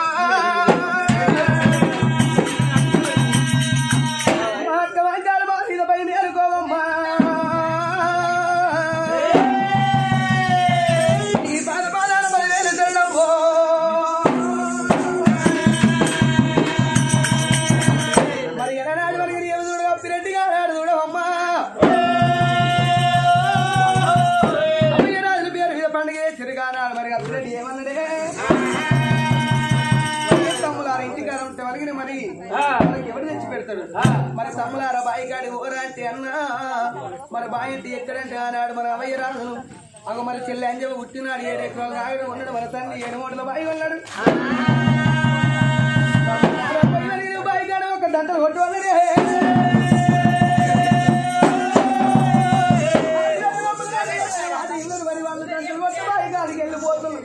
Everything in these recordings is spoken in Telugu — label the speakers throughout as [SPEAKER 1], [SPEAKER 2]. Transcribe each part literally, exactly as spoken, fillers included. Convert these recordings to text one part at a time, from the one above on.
[SPEAKER 1] మరి తమ్ములారా బాయి కాడి ఊరంటే అన్నా మరి బాయి ఎక్కడంటే అన్నాడు మన అవయ్య రాజును అగ మరి చెల్లి అంజవ పుట్టినాడు ఏడు ఎకరాలు ఆవిడ ఉన్నాడు మన తండ్రి ఏడు మూటల బాయి ఉన్నాడు బాయి కాడ ఒక దంటలు కొట్టు వాళ్ళడే ఇల్లు మరి వాళ్ళు దంటలు కొట్టి బాయి కాడికి వెళ్ళిపోతున్నారు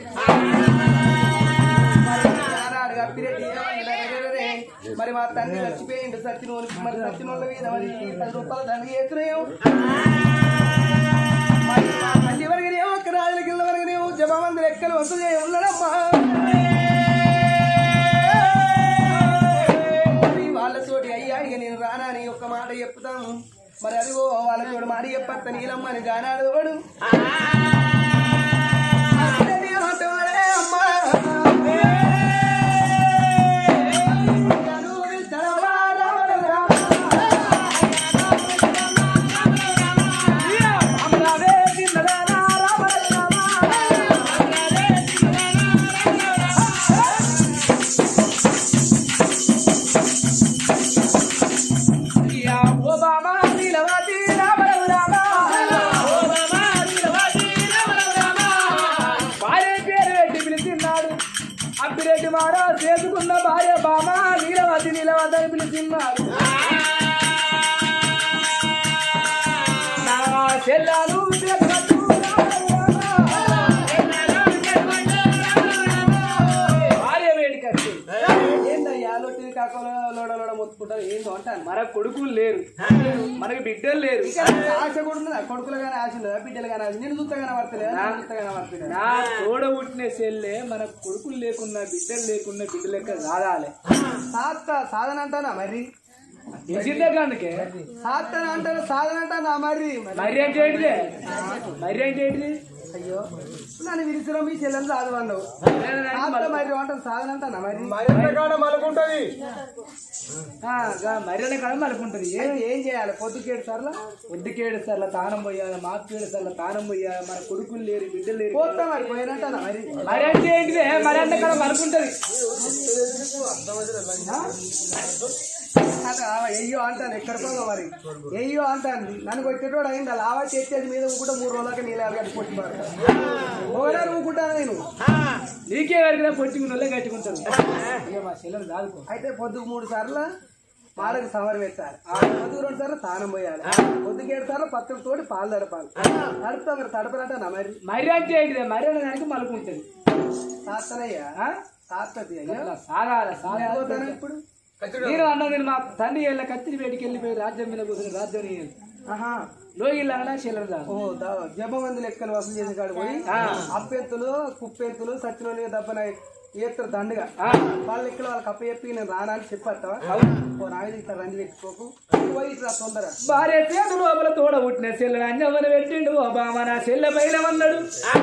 [SPEAKER 1] మరి మా తండ్రి చచ్చిపోయిండు సచ్చిన మరి సచ్చిన వాళ్ళ మీద మరి పది రూపాయల తండ్రి ఎత్తునేమో మరి మా తల్లి వరకునేమో ఒక్క రాజుల కింద వరకునేమో జపమంది లెక్కలు వసూలు చేయ ఉన్నాడమ్మా మరి వాళ్ళతోటి అయ్యా ఇక నేను రానా అని ఒక్క మాట చెప్తాను మరి అదిగో వాళ్ళతోటి మాట చెప్పత్త నీలమ్మని గానాడు వాడు అమ్మా చేసుకున్న భార్య బామ నీలవతి నీలవతి అని పిలిచిన్నాడు నా చెల్లాను భార్య వేడికట్టి ఏందయ్యా లొట్టి కాకుండా లోడ లోడ మొత్తుకుంటారు ఏందో అంటాను మన కొడుకులు లేరు మనకి బిడ్డలు లేరు ఆశ కూడా ఉన్నదా కొడుకులు కానీ ఆశ ఉండదా బిడ్డలు కానీ ఆశ నేను చూస్తగానే పడతలేదు నా తోడ పుట్టిన చెల్లె మన కొడుకులు లేకున్నా బిడ్డలు లేకున్నా బిడ్డ లెక్క సాధాలే సాత్త సాధన అంటానా మరి అందుకే సాధన అంటారు సాధన అంటానా మరి మరి అంటే ఏంటిది మరి అంటే ఏంటిది అయ్యో నన్ను విరిసిరా మీ చెల్లెలు సాధవన్నావు మరి అంటాను సాధన అంటానా మరి మలుకుంటది మర్యాద కాడ మలుకుంటది ఏం ఏం చేయాలి పొద్దుకేడు సార్లు పొద్దుకేడు సార్లు తానం పోయాలి మాకేడు సార్లు తానం పోయాలి మన కొడుకులు లేరు బిడ్డలు లేరు పోతా మరి పోయినట్టానా మరి మరి అంటే ఏంటిది మరి అంటే కాడ మలుకుంటది అయ్యో అంటాను ఎక్కడికో మరి అయ్యో అంటాను నన్ను కొట్టేటోడు అయింది అలా ఆవా చేసేది మీద ఊకుంటా మూడు రోజులకి నీళ్ళు కొట్టి పడతాను ఊకుంటాను నేను నీకే కడిగినా పొట్టి నొల్లే కట్టుకుంటాను మా చెల్లెలు కాదుకో అయితే పొద్దుకు మూడు సార్లు పాలకు సవరం పెట్టాలి పొద్దుకు రెండు సార్లు తానం పోయాలి పొద్దుకు ఏడు సార్లు పత్రం తోటి పాలు తడపాలి తడుపుతా మరి తడపలంటా మరి మరి అంటే ఏంటిదే మరి దానికి మలుకుంటుంది సాత్తనయ్యా సాత్తది అయ్యా సాగాల సాగపోతాను ఇప్పుడు నేను అన్నా నేను మా తండ్రి వెళ్ళ కత్తిరి వేటికి వెళ్ళిపోయి రాజ్యం మీద కూర్చుని రాజ్యం లోగిల్లా చెల్లరు ఓ జపమంది లెక్కలు వసూలు చేసే కాడు పోయి అప్పెత్తులు కుప్పెత్తులు సచ్చినోళ్ళు దెబ్బన ఏత్తరు దండుగా వాళ్ళ లెక్కలు వాళ్ళకి అప్ప చెప్పి నేను రానా అని చెప్పేస్తావా ఓ నాయుడు ఇట్లా రండి పెట్టుకోకు పోయి ఇట్లా తొందర భార్య చేతు లోపల తోడ పుట్టిన చెల్లెలు అంజమ్మని పెట్టిండు ఓ బామ నా చెల్లె బయలమన్నాడు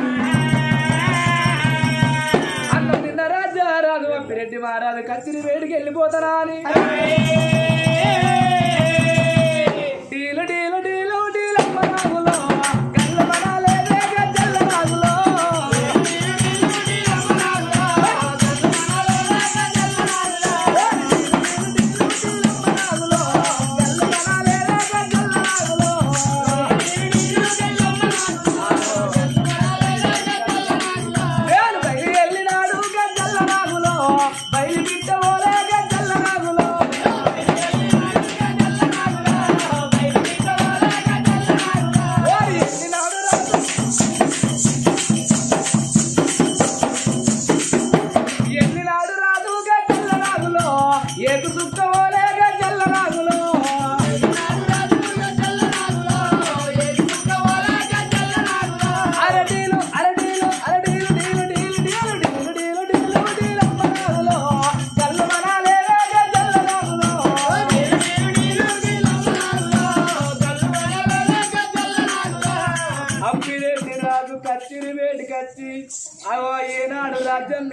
[SPEAKER 1] రాజా రాజు అప్పిరెడ్డి మహారాజు కత్తిరి వేడికి వెళ్ళిపోతారా అని డీలు డీలు డీలు డీలమ్మ రాగులో గల్ల మనాలేదే గజ్జల్ల రాగులో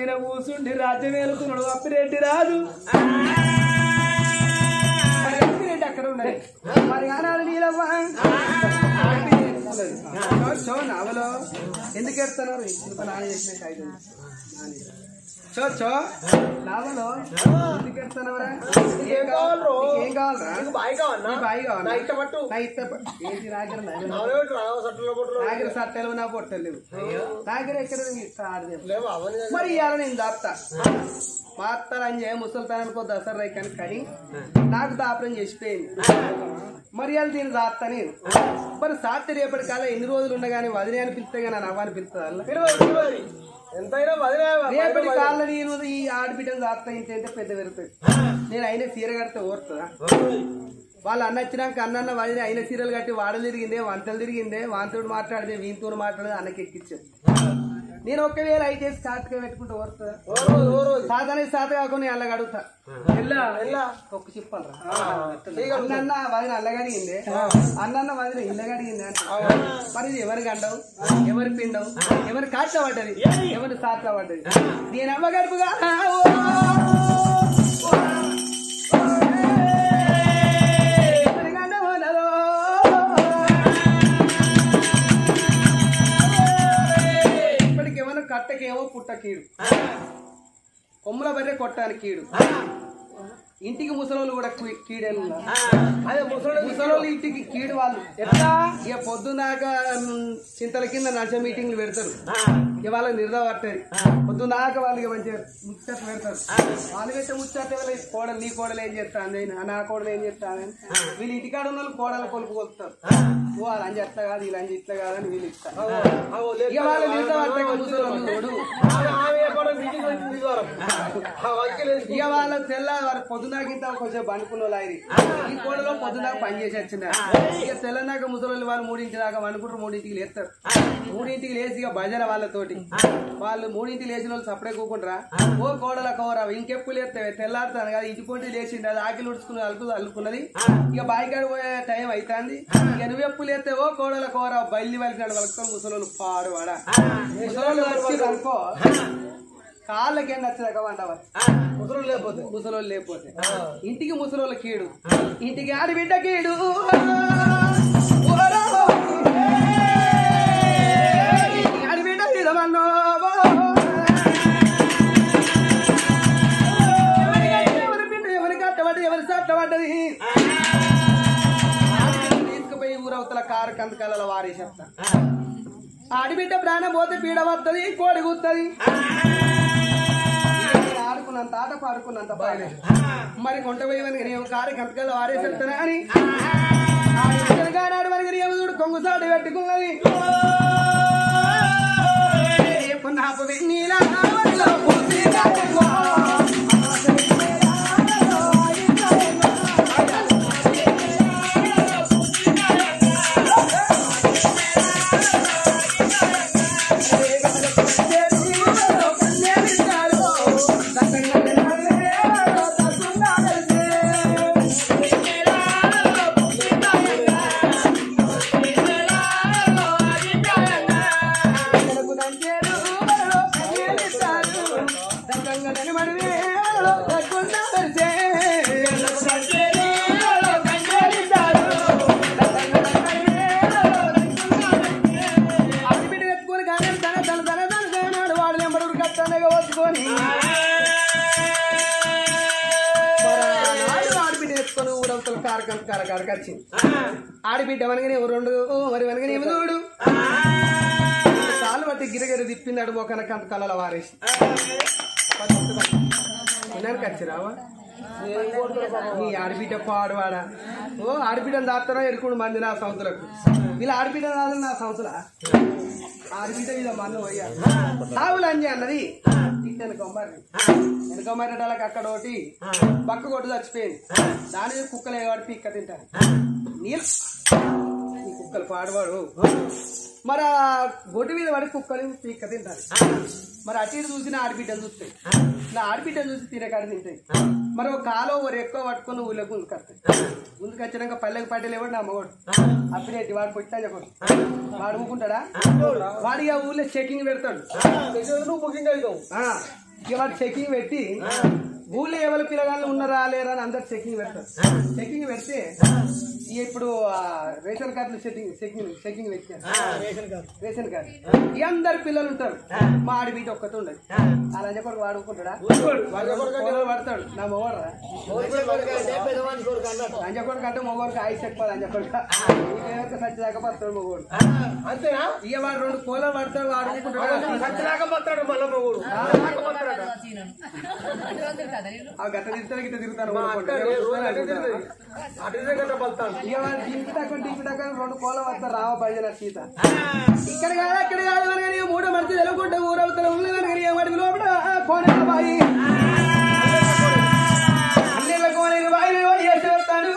[SPEAKER 1] మీద కూర్చుండి రాజ్యం వేలుకున్నాడు అప్పిరెడ్డి రాజు. అప్పిరెడ్డి అక్కడ ఉన్నది మరి ఆనాడు నీలవ్వ చో నావలో ఎందుకు ఎడుతున్నారు నాన్న చేసినట్టు ఐదు చో చో నావలో ఎందుకు ఎడుతున్నావురా? ఏం కావాలరా? ఏం కావాలరా? బాయి కావాలా? బాయి కావాలా? నా ఇష్టపట్టు నా ఇష్టపట్టు ఏంటి నాగర నాగర సట్టలు నా పొట్టలు లేవు నాగర ఎక్కడ మరి ఇవాళ నేను దాపుతా మా అత్తని చేయ ముసలితాననుకో దసరా రైకాని కానీ నాకు దాపరం చేసిపోయింది మరి వాళ్ళు దీన్ని దాస్తా నేను మరి సాత్తి రేపటి కాలం ఎన్ని రోజులు ఉన్నా కానీ వదిలే అని పిలిస్తే కానీ నా నవ్వని పిలుస్తా ఎంతైనా రేపటి కాళ్ళ నేను ఈ ఆడబిడ్డను దాస్తా ఇంత పెద్ద పెరుగుతుంది నేను అయినా చీర కడితే ఓరుతుందా? వాళ్ళు అన్న వచ్చినాక అన్న వదిలి అయిన చీరలు కట్టి వాడలు తిరిగిందే వంటలు తిరిగిందే వాంతోడు మాట్లాడితే వీంతో మాట్లాడితే అన్నకి ఎక్కించారు. నేను ఒకవేళ అయితే సాతగా పెట్టుకుంటూ ఓరుతుందా? సాతనే సాత కాకుండా అల్ల అడుగుతా ఒక్క చెప్పాలరా అన్న వదిన అల్లగడిగిందే అన్న వదిన ఇల్లగడిగింది అంటే మరి ఎవరి గండవు ఎవరి పిండవు ఎవరి కాచ పడ్డది ఎవరి సాత పడ్డది నేను అమ్మ గడుపుగా ఇప్పటికేమన్నా కట్టకేమో పుట్ట కీడు కొమ్మల బర్రె కొట్టానికి కీడు ఇంటికి ముసలోళ్ళు కూడా కీడేళ్ళు అదే ముసలోళ్ళు ఇంటికి కీడు వాళ్ళు ఎట్లా ఇక పొద్దున్నాక చింతల కింద నడిచే మీటింగ్లు పెడతారు ఇక వాళ్ళకి నిర్దా పట్టేది పొద్దున్నాక వాళ్ళకి మంచిగా ముచ్చట్లు పెడతారు వాళ్ళు పెట్టే ముచ్చట్లు వాళ్ళ కోడలు నీ కోడలు ఏం చేస్తాను నా కోడలు ఏం చేస్తాను వీళ్ళు ఇంటికాడ ఉన్న వాళ్ళు కోడలు కొలుపు కొలుపుతారు ఓ వాళ్ళు అని చెప్తా కాదు వీళ్ళు అని ఇట్లా కాదని వీళ్ళు ఇస్తారు ఇక వాళ్ళు నిర్దా పట్టే ముసలోళ్ళు ఇక వాళ్ళ తెల్ల పొద్దున పొద్దునాకింత కొంచెం బండుకున్న వాళ్ళు ఆయన ఈ కోడలో పొద్దునాక పని చేసి వచ్చిందా ఇక తెల్లనాక ముసలి వాళ్ళు మూడింటి దాకా వండుకుంటారు మూడింటికి లేస్తారు మూడింటికి లేచి ఇక భజన వాళ్ళతోటి వాళ్ళు మూడింటికి లేచిన వాళ్ళు సపడే కూకుంటారా ఓ కోడల కోరా ఇంకెప్పుడు లేస్తావే తెల్లారుతాను కదా ఇంటి పొంటి లేచింది అది ఆకిలు ఉడుచుకుని అలుకు అల్లుకున్నది ఇక బాయికాడు పోయే టైం అవుతుంది ఇక నువ్వెప్పుడు లేస్తే ఓ కోడల కోర బయలు వలికినాడు వాళ్ళతో ముసలోళ్ళు పాడు వాడ ముసలోళ్ళు వచ్చి అనుకో కాళ్ళకేం నచ్చదాక వంటవా ముసలోళ్ళు లేకపోతే ముసలోళ్ళు లేకపోతే ఇంటికి ముసలోళ్ళ కీడు ఇంటికి ఆడబిడ్డ కీడు ఆడబిడ్డ కీడమన్నో ఎవరి బిడ్డ ఎవరి కట్టబడ్డది ఎవరి సట్టబడ్డది తీసుకుపోయి ఊరవతల కారు కంతకాల వారి చెప్తా ఆడిబిడ్డ ప్రాణం పోతే పీడ వస్తుంది కోడి కూస్తుంది ఆడుకున్నంత ఆట పాడుకున్నంత బాగలేదు మరి కొంట పోయేవని నేను కారు కంతకాల వారేసి చెప్తానా అని ఆడు మనకి నేను చూడు కొంగు సాడు పెట్టుకున్నది నీలా ఆడిబిడ్డ వనగానే రెండు మరి వనగానే ఏమి చూడు కాలు బట్టి గిరగిర తిప్పిందాడు ఒక కంత కళ్ళ వారేసి వచ్చిరావా నీ ఆడబిడ్డ పాడువాడా ఓ ఆడబిడ్డను దాస్తారా ఎరుకుడు మంది నా సంవత్సరకు వీళ్ళ ఆడబిడ్డ రాదు నా సంవత్సరా ఆడబిడ్డ వీళ్ళ మంది పోయా సాగులు అంజి అన్నది వెనకొమ్మారి వెనకొమ్మారేటాలకు అక్కడ ఒకటి పక్క కొట్టు చచ్చిపోయింది దాని కుక్కలు ఏవాడు పిక్క తింటారు నీళ్ళు ఈ కుక్కలు పాడువాడు మరి ఆ గొడ్డు మీద పడి కుక్కలు పిక్క తింటారు మరి అటు ఇటు చూసి నా ఆడబిడ్డను చూస్తాయి నా ఆడబిడ్డను చూసి తినకాడ తింటాయి మరి ఒక కాలో ఒక ఎక్కువ పట్టుకొని ఊళ్ళో గుంజుకొస్తాయి గుంజుకొచ్చినాక పల్లెకి పట్టేలేవాడు నా అమ్మవాడు అప్పుడేంటి వాడు కొట్టా చెప్పడు వాడు ఊకుంటాడా వాడిగా ఊళ్ళో చెకింగ్ పెడతాడు ఇక వాటి చెకింగ్ పెట్టి ఊళ్ళో ఎవరు పిల్లగాళ్ళు ఉన్నారా లేరా అని అందరు చెకింగ్ పెడతారు. చెకింగ్ పెడితే ఇప్పుడు రేషన్ కార్డులు సెట్టింగ్ చెకింగ్ చెకింగ్ పెట్టారు. రేషన్ కార్డు ఈ అందరు పిల్లలు ఉంటారు. మా ఆడి బీట ఒక్కతో ఉండదు. అలా చెప్పి వాడుకుంటాడా పడతాడు నా మొగోడరా అంజకొడుకు అంటే మొగోడికి ఆయి చెప్పాలి అంజకొడుకు సచ్చిదాకా పడతాడు మొగోడు. అంతేనా? ఇక వాడు రెండు కోలలు పడతాడు వాడుకుంటాడు సచ్చిదాకా పడతాడు మళ్ళీ మొగోడు ఆ గట్ట తిరుగుతాడు గిట్ట తిరుగుతాను. ఇక వాడు డింపి తక్కువ డింపి తక్కువ రెండు కోలం వస్తారు రావ భజన సీత ఇక్కడ కాదు అక్కడ కాదు కానీ మూడో మనిషి తెలుగుంటే ఊరవుతారు ఉన్నదని వాడికి లోపల కోనే బాయి అన్నిళ్ళ కోనే బాయి చేసి వస్తాడు.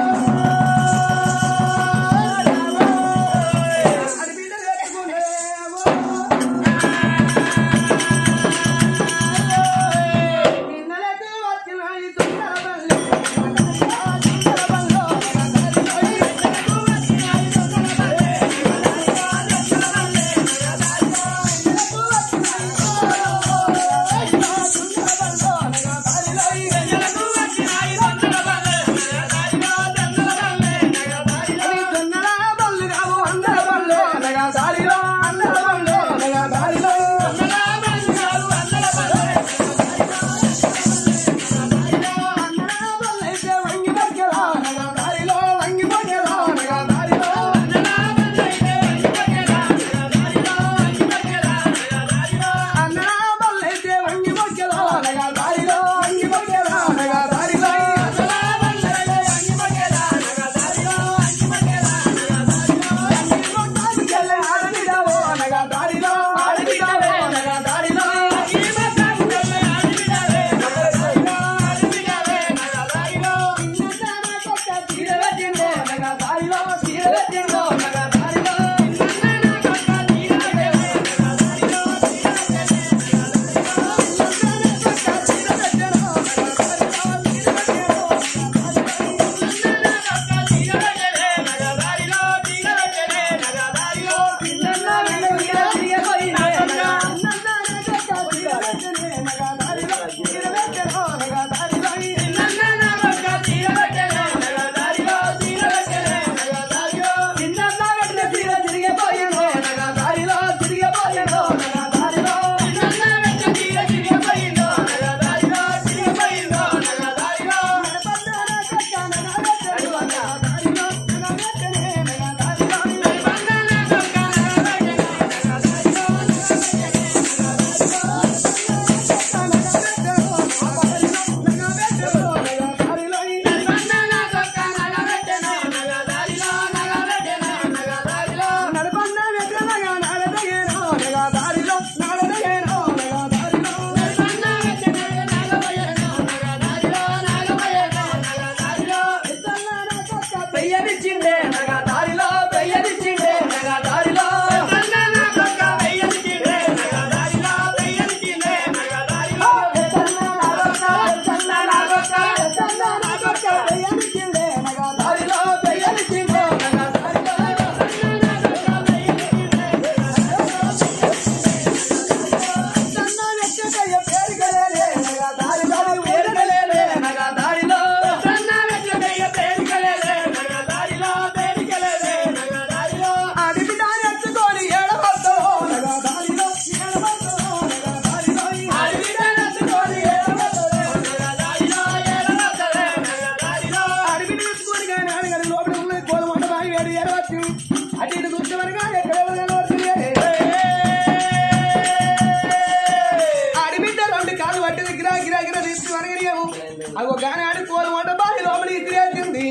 [SPEAKER 1] అగో గాని ఆడి కోలు మాట బావి లోపలి తిరిగింది.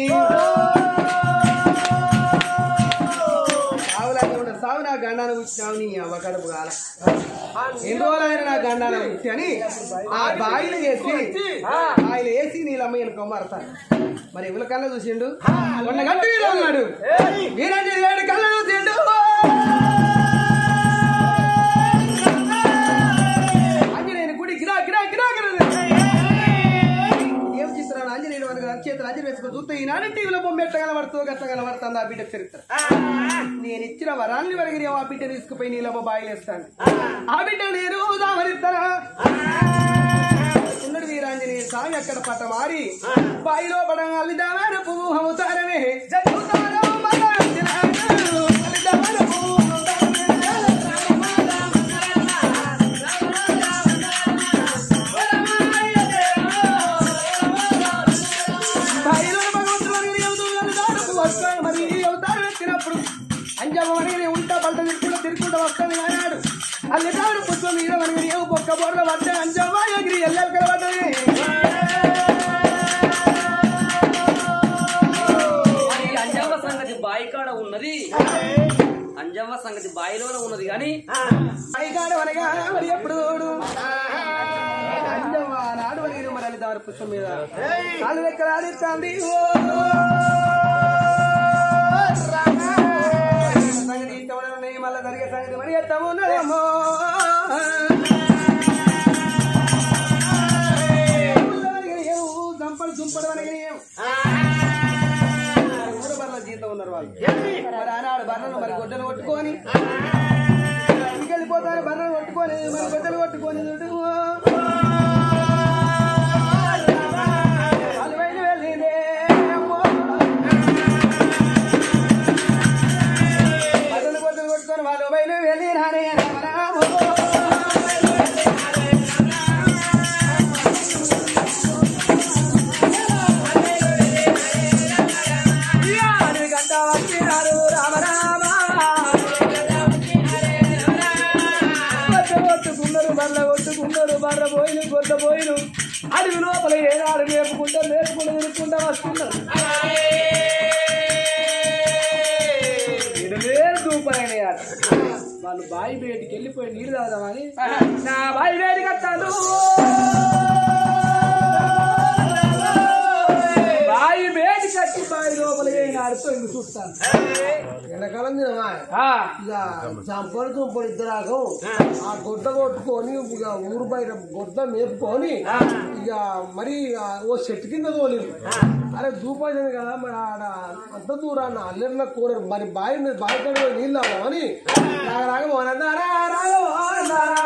[SPEAKER 1] సావు నా గండాన కూర్చున్నావు నీ అవకడపు కాల ఎన్ని రోజులైనా నా గండాన కూర్చి అని ఆ బాయిలు వేసి బాయిలు వేసి నీళ్ళమ్మ వెనుక మారతారు. మరి ఎవరి కళ్ళ చూసిండు మొన్న గంట వీర ఉన్నాడు వీరంటే ఏడు కళ్ళ చూసిండు. ఆంజనేయుని గుడి గిరా గిరా గిరా గిరా ఏం చిత్రాలు ఆంజనేయుడు చేతులు అజీ వేసుకుని చూస్తే ఈనాడు టీవీలో బొమ్మ ఎట్లా కనబడుతుందో గట్ల కనబడుతుంది ఆ బిడ్డ చరిత్ర. నేను ఇచ్చిన వరాన్ని వరగిరి ఆ బిడ్డ తీసుకుపోయి నీళ్ళబో బాయిలేస్తాను. ఆ బిడ్డ నేను దామరిస్తానా ఉన్నడు వీరాంజనేయ స్వామి అక్కడ పట్ట మారి బాయిలో పడం అల్లిదామన పువ్వు అవుతారనే అంజమని ఉంటా బల్ట తిరుకుంటూ తిరుకుంటూ వస్తాను అన్నాడు. అల్లిదాడు పుష్పం మీద మనకి ఏవు పొక్క బోర్ల పడ్డ అంజమ్మ ఎగిరి ఎల్లలు కలబడ్డది.
[SPEAKER 2] అంజవ్వ సంగతి బాయి కాడ ఉన్నది, అంజవ్వ సంగతి బాయిలోనే ఉన్నది కానీ
[SPEAKER 1] బాయి కాడ వనగా మరి ఎప్పుడు అంజమ్మ నాడు వనిగిరి మరి అల్లిదాడు పుష్పం మీద నాలుగు లెక్కలు ఆడిస్తాంది. మళ్ళా జరిగే సంగతి మరి ఎత్తము ఉన్నదేమో. దంపలు దుంపడు అనగా మూడు బర్ల జీతం ఉన్నారు వాళ్ళు. మరి ఆనాడు బర్రను మరి గొడ్డలు కొట్టుకొని ఇంకెళ్ళిపోతారు. బర్రను కొట్టుకొని మరి గొడ్డలు కొట్టుకొని అలువైన వెళ్ళిందే బర్రను గొడ్డలు కొట్టుకొని వాళ్ళు బయలు వెళ్ళి రానే కొట్టుకున్నారు. బర్ర పోయిన గొడ్డ పోయిన అడవి లోపల ఏనాడు మేపుకుంటా మేపుకుంటూ తిరుక్కుంటా వస్తున్నారు. దూపైన వాళ్ళు బావి బయటికి వెళ్ళిపోయి నీళ్ళు తాగుదామని నా బావి వేడి కట్టాను. బావి వేడి కట్టి బావి లోపల ఆడుతూ ఇంక చూస్తాను.
[SPEAKER 3] ఎండాకాలం ఇక చంపడు చుంపడు ఇద్దరాకు ఆ గొడ్డ కొట్టుకొని ఇక ఊరు బయట గొడ్డ మేపుకొని ఇక మరి ఓ చెట్టు కింద తోలేదు. అరే దూపాయింది కదా మరి ఆడ అంత దూరాన్ని అల్లెర్ల కూరరు మరి బావి మీద బావి కడ నీళ్ళు తాగామని రాగ రాగమోనారా రాగమోనారా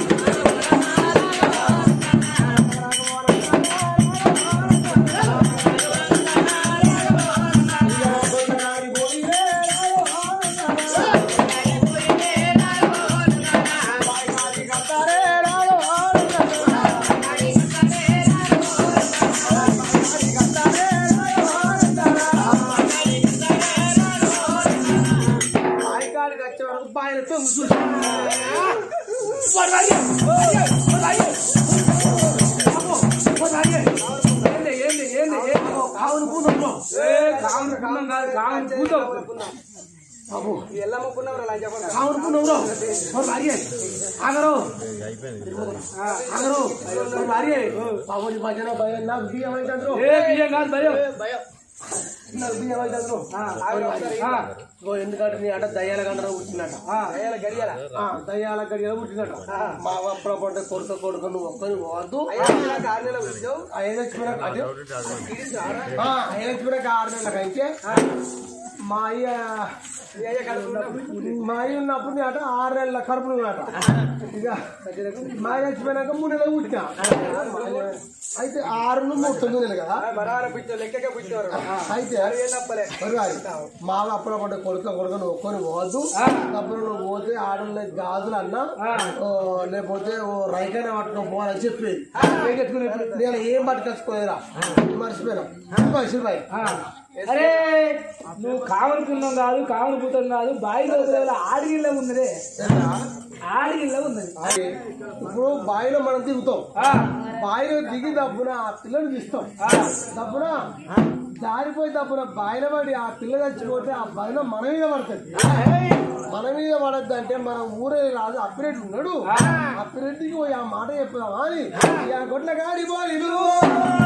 [SPEAKER 3] ఎందుకంటే నీ అట దయ్యాల గంట పుట్టినట దయ్యాల గడియల పుట్టినట మా అప్పుడు పడ్డ కొడుక కొడుకు నువ్వు ఒక్కని పోవద్దు. ఐదు వచ్చిపోయినాక ఐదు వచ్చిపోయినాక ఆరు నెలల కంటే మా అయ్య మా అయ్య ఉన్నప్పుడు నీ అట ఆరు నెలల కడుపులు ఉన్నట. ఇక మా అయ్య వచ్చిపోయినాక మూడు నెలలు పుట్టినా అయితే ఆరు మూడు తొమ్మిది నెలలు కదా. అయితే మా అప్పుడు పడ్డ కొడుక కొడుక నువ్వు ఒక్కని పోవద్దు. అప్పుడు నువ్వు పోతే ఆడలే గాజులు అన్నా లేకపోతే ఓ రైకైనా పట్టుకొని పోవాలని చెప్పేది. నేను ఏం పట్టుకొచ్చుకోలేదురా మర్చిపోయినా మర్చిపోయి.
[SPEAKER 1] అరే నువ్వు కావనుకున్నాం కాదు కావనుకుతాం కాదు బావి లోపల ఆడిగిళ్ళ ఉన్నదే ఆడిగిళ్ళ ఉన్నది.
[SPEAKER 3] ఇప్పుడు బావిలో మనం దిగుతాం. బావిలో దిగి దప్పున ఆ పిల్లని తీస్తాం. దప్పున జారిపోయి దప్పున బావిలో పడి ఆ పిల్ల చచ్చిపోతే ఆ బావిలో మన మీద పడుతుంది. మన మీద పడద్దు అంటే మన ఊరే రాజు అప్పిరెడ్డి ఉన్నాడు. అప్పిరెడ్డికి పోయి ఆ మాట చెప్పుదామా అని గొడ్ల గాడి పోయి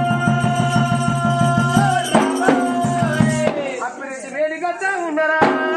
[SPEAKER 3] అప్పిరెడ్డి వేడి కట్టా ఉన్నారా